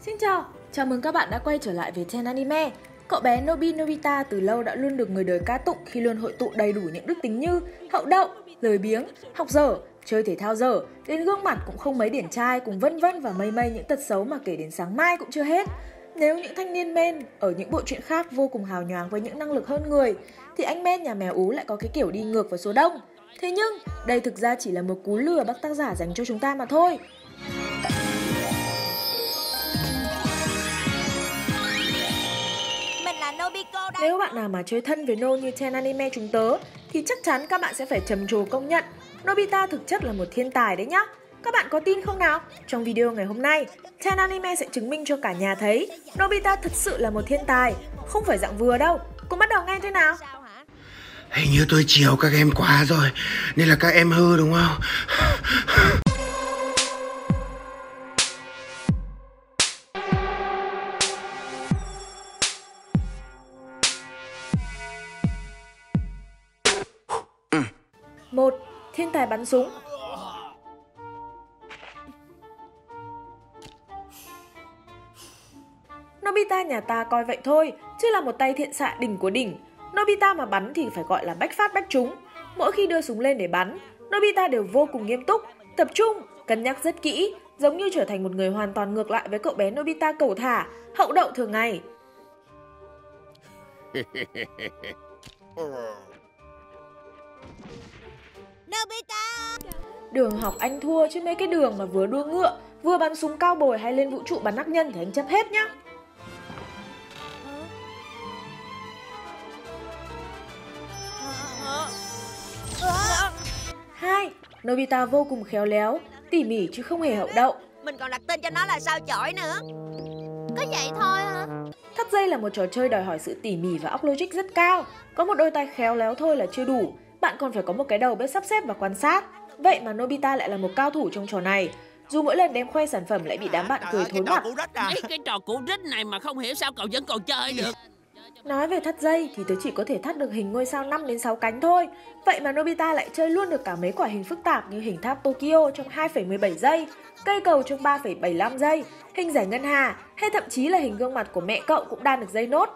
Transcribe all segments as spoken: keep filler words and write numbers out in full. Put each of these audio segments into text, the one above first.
Xin chào, chào mừng các bạn đã quay trở lại với Ten Anime. Cậu bé Nobi Nobita từ lâu đã luôn được người đời ca tụng khi luôn hội tụ đầy đủ những đức tính như hậu đậu, lười biếng, học dở, chơi thể thao dở, đến gương mặt cũng không mấy điển trai, cùng vân vân và mây mây những tật xấu mà kể đến sáng mai cũng chưa hết. Nếu những thanh niên men ở những bộ truyện khác vô cùng hào nhoáng với những năng lực hơn người, thì anh men nhà mèo ú lại có cái kiểu đi ngược với số đông. Thế nhưng, đây thực ra chỉ là một cú lừa bác tác giả dành cho chúng ta mà thôi. Nếu bạn nào mà chơi thân với No như Ten Anime chúng tớ, thì chắc chắn các bạn sẽ phải trầm trồ công nhận Nobita thực chất là một thiên tài đấy nhá. Các bạn có tin không nào? Trong video ngày hôm nay, Ten Anime sẽ chứng minh cho cả nhà thấy Nobita thực sự là một thiên tài, không phải dạng vừa đâu. Cùng bắt đầu ngay thôi nào. Hình như tôi chiều các em quá rồi, nên là các em hư đúng không? một. Thiên tài bắn súng. Nobita nhà ta coi vậy thôi, chứ là một tay thiện xạ đỉnh của đỉnh. Nobita mà bắn thì phải gọi là bách phát bách trúng. Mỗi khi đưa súng lên để bắn, Nobita đều vô cùng nghiêm túc, tập trung, cân nhắc rất kỹ, giống như trở thành một người hoàn toàn ngược lại với cậu bé Nobita cẩu thả, hậu đậu thường ngày. Đường học anh thua, chứ mấy cái đường mà vừa đua ngựa, vừa bắn súng cao bồi hay lên vũ trụ bắn ác nhân thì anh chấp hết nhá. Hai. Nobita vô cùng khéo léo, tỉ mỉ chứ không hề hậu đậu. Mình còn đặt tên cho nó là sao chổi nữa. Có vậy thôi hả? Thắt dây là một trò chơi đòi hỏi sự tỉ mỉ và óc logic rất cao. Có một đôi tay khéo léo thôi là chưa đủ, bạn còn phải có một cái đầu biết sắp xếp và quan sát. Vậy mà Nobita lại là một cao thủ trong trò này. Dù mỗi lần đem khoe sản phẩm lại bị đám bạn cười thối mặt. Mấy cái trò cũ rích này mà không hiểu sao cậu vẫn còn chơi được. Nói về thắt dây thì tớ chỉ có thể thắt được hình ngôi sao năm đến sáu cánh thôi. Vậy mà Nobita lại chơi luôn được cả mấy quả hình phức tạp như hình tháp Tokyo trong hai phẩy mười bảy giây, cây cầu trong ba phẩy bảy mươi lăm giây, hình giải ngân hà, hay thậm chí là hình gương mặt của mẹ cậu cũng đan được dây nốt.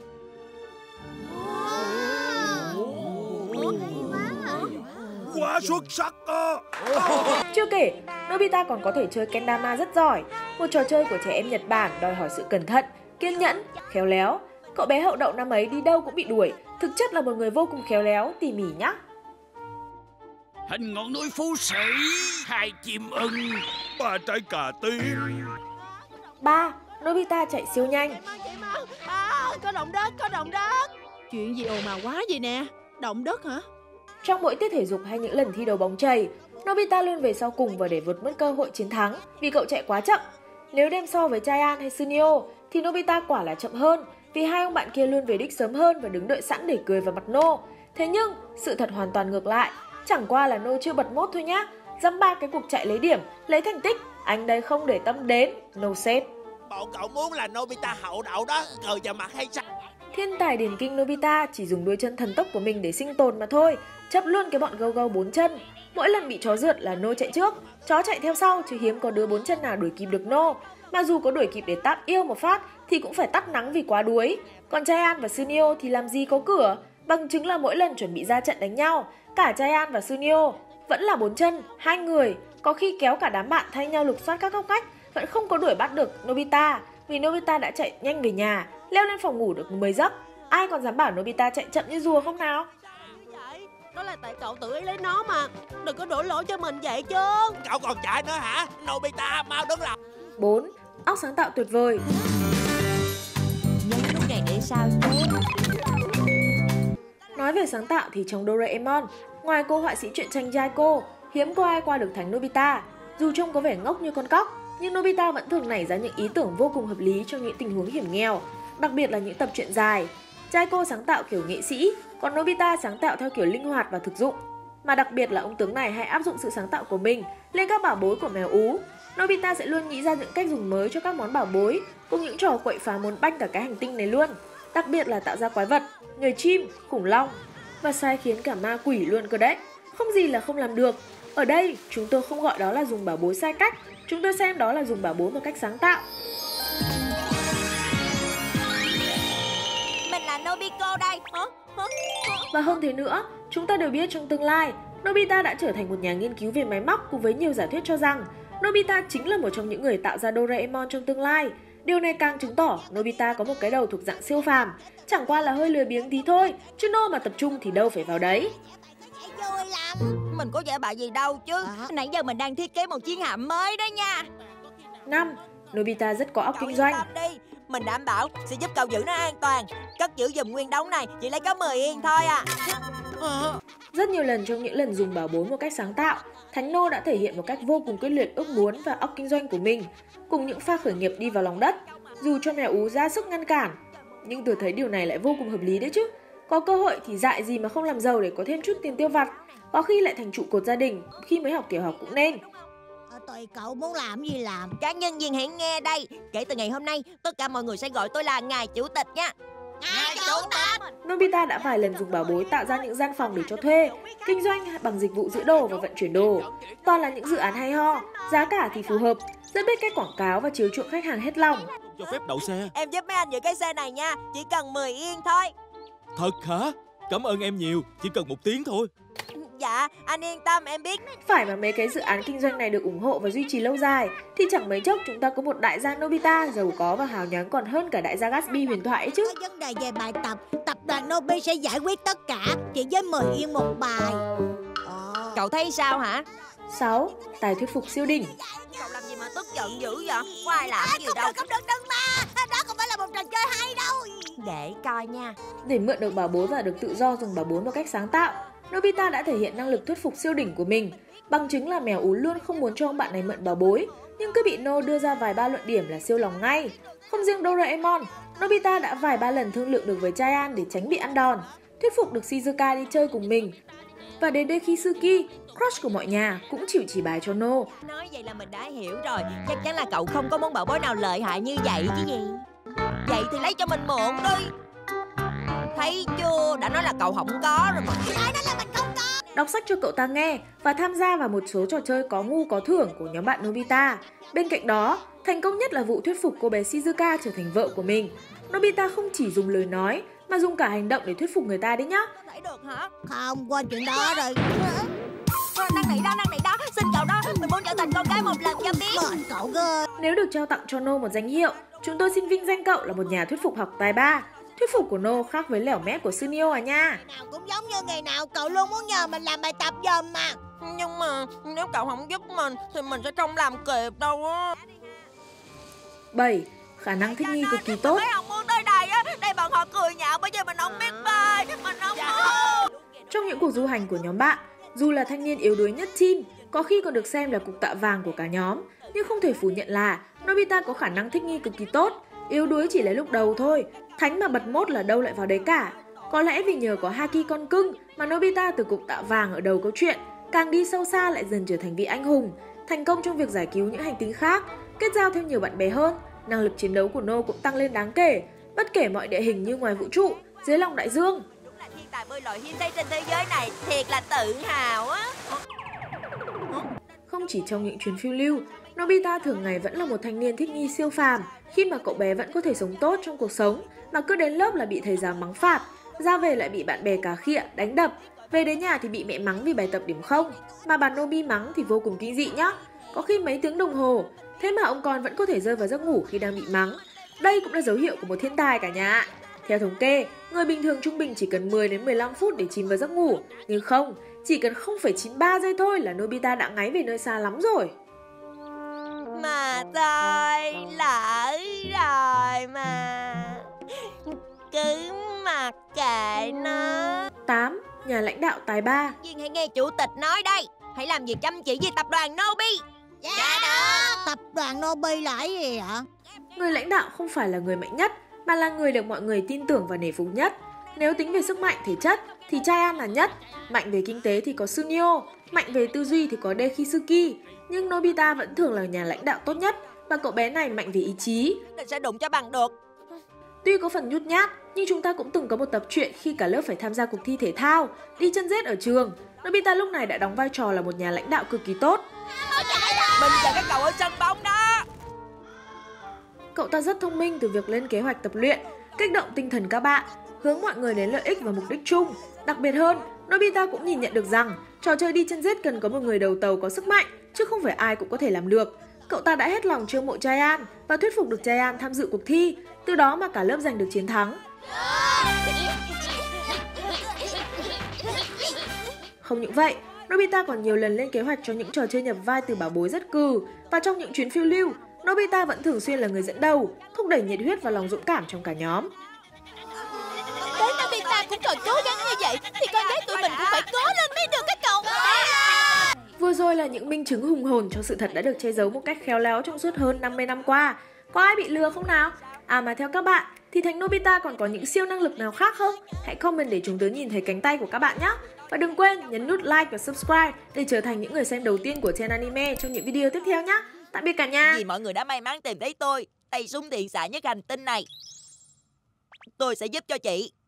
Quá xuất sắc à. Chưa kể, Nobita còn có thể chơi kendama rất giỏi, một trò chơi của trẻ em Nhật Bản đòi hỏi sự cẩn thận, kiên nhẫn, khéo léo. Cậu bé hậu đậu năm ấy đi đâu cũng bị đuổi, thực chất là một người vô cùng khéo léo, tỉ mỉ nhá. Hình ngọn núi Phú Sĩ, hai chim ưng, ba trái cà tím. Ba. Nobita chạy siêu nhanh. À, có động đất, có động đất. Chuyện gì ồn ào quá vậy nè? Động đất hả? Trong mỗi tiết thể dục hay những lần thi đấu bóng chày, Nobita luôn về sau cùng và để vượt mất cơ hội chiến thắng vì cậu chạy quá chậm. Nếu đem so với Giant hay Sunio thì Nobita quả là chậm hơn, vì hai ông bạn kia luôn về đích sớm hơn và đứng đợi sẵn để cười vào mặt No. Thế nhưng, sự thật hoàn toàn ngược lại, chẳng qua là No chưa bật mốt thôi nhá. Dăm ba cái cuộc chạy lấy điểm, lấy thành tích, anh đây không để tâm đến, no sếp. Bọn cậu muốn là Nobita hậu đậu đó, cười vào mặt hay sao? Thiên tài điển kinh Nobita chỉ dùng đôi chân thần tốc của mình để sinh tồn mà thôi, chấp luôn cái bọn gâu gâu bốn chân. Mỗi lần bị chó rượt là No chạy trước, chó chạy theo sau, chứ hiếm có đứa bốn chân nào đuổi kịp được No. Mà dù có đuổi kịp để tát yêu một phát thì cũng phải tắt nắng vì quá đuối. Còn Giant và Sunio thì làm gì có cửa, bằng chứng là mỗi lần chuẩn bị ra trận đánh nhau, cả Giant và Sunio vẫn là bốn chân, hai người, có khi kéo cả đám bạn thay nhau lục soát các góc ngách, vẫn không có đuổi bắt được Nobita, vì Nobita đã chạy nhanh về nhà, leo lên phòng ngủ được mười giấc. Ai còn dám bảo Nobita chạy chậm như rùa không nào? Đó là tại cậu tự ý lấy nó mà, đừng có đổ lỗi cho mình vậy chứ. Cậu còn chạy nữa hả? Nobita mau đứng lại. Bốn. Óc sáng tạo tuyệt vời. Nhấn nút này để sao nhé. Nói về sáng tạo thì trong Doraemon, ngoài cô họa sĩ truyện tranh Jaiko, hiếm có ai qua được thánh Nobita. Dù trông có vẻ ngốc như con cóc, nhưng Nobita vẫn thường nảy ra những ý tưởng vô cùng hợp lý trong những tình huống hiểm nghèo, đặc biệt là những tập truyện dài. Jaiko sáng tạo kiểu nghệ sĩ, còn Nobita sáng tạo theo kiểu linh hoạt và thực dụng. Mà đặc biệt là ông tướng này hay áp dụng sự sáng tạo của mình lên các bảo bối của mèo ú. Nobita sẽ luôn nghĩ ra những cách dùng mới cho các món bảo bối, cùng những trò quậy phá muốn banh cả cái hành tinh này luôn. Đặc biệt là tạo ra quái vật, người chim, khủng long, và sai khiến cả ma quỷ luôn cơ đấy. Không gì là không làm được. Ở đây, chúng tôi không gọi đó là dùng bảo bối sai cách, chúng tôi xem đó là dùng bảo bối một cách sáng tạo. Mình là Nobiko đây. Hả? Hả? Và hơn thế nữa, chúng ta đều biết trong tương lai, Nobita đã trở thành một nhà nghiên cứu về máy móc cùng với nhiều giả thuyết cho rằng Nobita chính là một trong những người tạo ra Doraemon trong tương lai. Điều này càng chứng tỏ Nobita có một cái đầu thuộc dạng siêu phàm, chẳng qua là hơi lười biếng tí thôi, chứ nô mà tập trung thì đâu phải vào đấy. Vui lắm. Mình có giả bạ gì đâu chứ. À. Nãy giờ mình đang thiết kế một chiến hạm mới đó nha. năm. Nobita rất có óc Cậu kinh doanh. đi. Mình đảm bảo sẽ giúp cậu giữ nó an toàn. Cất giữ giùm nguyên đống này chỉ lấy có mười yên thôi à. Rất nhiều lần trong những lần dùng bảo bối một cách sáng tạo, Thánh Nô đã thể hiện một cách vô cùng quyết liệt ước muốn và óc kinh doanh của mình, cùng những pha khởi nghiệp đi vào lòng đất, dù cho mèo ú ra sức ngăn cản. Nhưng tôi thấy điều này lại vô cùng hợp lý đấy chứ. Có cơ hội thì dại gì mà không làm giàu để có thêm chút tiền tiêu vặt, có khi lại thành trụ cột gia đình khi mới học tiểu học cũng nên. Tùy cậu muốn làm gì làm. Các nhân viên hãy nghe đây. Kể từ ngày hôm nay, tất cả mọi người sẽ gọi tôi là Ngài Chủ tịch nha. Ngài Chủ tịch. Nobita đã vài lần dùng bảo bối tạo ra những gian phòng để cho thuê, kinh doanh bằng dịch vụ giữ đồ và vận chuyển đồ. Toàn là những dự án hay ho, giá cả thì phù hợp, rất biết cách quảng cáo và chiều chuộng khách hàng hết lòng. Cho phép đậu xe. Em giúp mấy anh giữ cái xe này nha, chỉ cần mười yên thôi. Thật hả? Cảm ơn em nhiều, chỉ cần một tiếng thôi. Dạ, anh yên tâm, em biết. Phải mà mấy cái dự án kinh doanh này được ủng hộ và duy trì lâu dài thì chẳng mấy chốc chúng ta có một đại gia Nobita giàu có và hào nhoáng còn hơn cả đại gia Gatsby huyền thoại ấy chứ. Có vấn đề về bài tập, tập đoàn Nobi sẽ giải quyết tất cả chỉ với mười yên một bài. Ờ. Cậu thấy sao hả? sáu. Tài thuyết phục siêu đỉnh. Cậu làm gì mà tức giận dữ vậy? Có ai làm gì đâu. Không được đừng mà, đó không phải là một trò chơi hay đâu. Để coi nha. Để mượn được bảo bối và được tự do dùng bảo bối một cách sáng tạo, Nobita đã thể hiện năng lực thuyết phục siêu đỉnh của mình. Bằng chứng là mèo ú luôn không muốn cho ông bạn này mượn bảo bối, nhưng cứ bị No đưa ra vài ba luận điểm là siêu lòng ngay. Không riêng Doraemon, Nobita đã vài ba lần thương lượng được với Giant để tránh bị ăn đòn, thuyết phục được Shizuka đi chơi cùng mình. Và đến Dekisuki, crush của mọi nhà, cũng chịu chỉ bài cho No. Nói vậy là mình đã hiểu rồi, chắc chắn là cậu không có món bảo bối nào lợi hại như vậy chứ gì. Vậy thì lấy cho mình mượn đi. Thấy chưa, đã nói là cậu không có rồi mà. Nói đó là mình không có. Đọc sách cho cậu ta nghe và tham gia vào một số trò chơi có ngu có thưởng của nhóm bạn Nobita. Bên cạnh đó, thành công nhất là vụ thuyết phục cô bé Shizuka trở thành vợ của mình. Nobita không chỉ dùng lời nói mà dùng cả hành động để thuyết phục người ta đấy nhá. Thấy được hả? Không, quên chuyện đó rồi. Năng nỉ đó, năng nỉ đó, xin cậu đó, mình muốn trở thành con gái một lần cho biết. Mời cậu cơ. Nếu được trao tặng cho No một danh hiệu, chúng tôi xin vinh danh cậu là một nhà thuyết phục học tài ba. Thuyết phục của No khác với lẻo mép của Sunio à nha. Nào cũng giống như ngày nào cậu luôn muốn nhờ mình làm bài tập giùm mà. Nhưng mà nếu cậu không giúp mình thì mình sẽ không làm kịp đâu á. bảy. Khả năng thích nghi cực kỳ tốt. Mấy ông muốn tới đây á, đây bọn họ cười nhạo bởi vì mình không biết bơi, mình không muốn. Trong những cuộc du hành của nhóm bạn, dù là thanh niên yếu đuối nhất team, có khi còn được xem là cục tạ vàng của cả nhóm, nhưng không thể phủ nhận là Nobita có khả năng thích nghi cực kỳ tốt. Yếu đuối chỉ là lúc đầu thôi, thánh mà bật mốt là đâu lại vào đấy cả. Có lẽ vì nhờ có Haki con cưng mà Nobita từ cục tạ vàng ở đầu câu chuyện, càng đi sâu xa lại dần trở thành vị anh hùng, thành công trong việc giải cứu những hành tinh khác, kết giao thêm nhiều bạn bè hơn. Năng lực chiến đấu của No cũng tăng lên đáng kể, bất kể mọi địa hình như ngoài vũ trụ, dưới lòng đại dương. Đúng là thiên tài bơi lội hiếm thấy trên thế giới này, thiệt là tự hào á. Không chỉ trong những chuyến phiêu lưu, Nobita thường ngày vẫn là một thanh niên thích nghi siêu phàm, khi mà cậu bé vẫn có thể sống tốt trong cuộc sống, mà cứ đến lớp là bị thầy giáo mắng phạt, ra về lại bị bạn bè cà khịa, đánh đập, về đến nhà thì bị mẹ mắng vì bài tập điểm không, mà bà Nobi mắng thì vô cùng kinh dị nhá, có khi mấy tiếng đồng hồ, thế mà ông con vẫn có thể rơi vào giấc ngủ khi đang bị mắng. Đây cũng là dấu hiệu của một thiên tài cả nhà ạ. Theo thống kê, người bình thường trung bình chỉ cần mười đến mười lăm phút để chìm vào giấc ngủ, nhưng không, chỉ cần không phẩy chín ba giây thôi là Nobita đã ngáy về nơi xa lắm rồi. Mà tôi lỡ rồi mà, cứ mặc kệ nó. tám. Nhà lãnh đạo tài ba. Duyên hãy nghe chủ tịch nói đây, hãy làm việc chăm chỉ với tập đoàn Nobi. Dạ, dạ đó. Tập đoàn Nobi là cái gì ạ? Người lãnh đạo không phải là người mạnh nhất, mà là người được mọi người tin tưởng và nể phục nhất. Nếu tính về sức mạnh thể chất thì Giant là nhất, mạnh về kinh tế thì có Sunio, mạnh về tư duy thì có Dekisuki. Nhưng Nobita vẫn thường là nhà lãnh đạo tốt nhất, và cậu bé này mạnh về ý chí. Mình sẽ đụng cho bằng được. Tuy có phần nhút nhát, nhưng chúng ta cũng từng có một tập truyện khi cả lớp phải tham gia cuộc thi thể thao, đi chân rết ở trường. Nobita lúc này đã đóng vai trò là một nhà lãnh đạo cực kỳ tốt. Mình chờ các cậu ở sân bóng đó. Cậu ta rất thông minh từ việc lên kế hoạch tập luyện, kích động tinh thần các bạn, hướng mọi người đến lợi ích và mục đích chung. Đặc biệt hơn, Nobita cũng nhìn nhận được rằng trò chơi đi chân rết cần có một người đầu tàu có sức mạnh, chứ không phải ai cũng có thể làm được. Cậu ta đã hết lòng chiêu mộ Giant và thuyết phục được Giant tham dự cuộc thi, từ đó mà cả lớp giành được chiến thắng. Không những vậy, Nobita còn nhiều lần lên kế hoạch cho những trò chơi nhập vai từ bảo bối rất cừ, và trong những chuyến phiêu lưu, Nobita vẫn thường xuyên là người dẫn đầu, thúc đẩy nhiệt huyết và lòng dũng cảm trong cả nhóm. Đến Nobita cũng còn cố gắng như vậy thì con gái tụi mình cũng phải cố lên mới được các cậu. Vừa rồi là những minh chứng hùng hồn cho sự thật đã được che giấu một cách khéo léo trong suốt hơn năm mươi năm qua. Có ai bị lừa không nào? À mà theo các bạn, thì Thành Nobita còn có những siêu năng lực nào khác không? Hãy comment để chúng tớ nhìn thấy cánh tay của các bạn nhé! Và đừng quên nhấn nút like và subscribe để trở thành những người xem đầu tiên của Chen Anime trong những video tiếp theo nhé! Tạm biệt cả nhà! Vì mọi người đã may mắn tìm thấy tôi, tay súng điện xạ nhất hành tinh này, tôi sẽ giúp cho chị.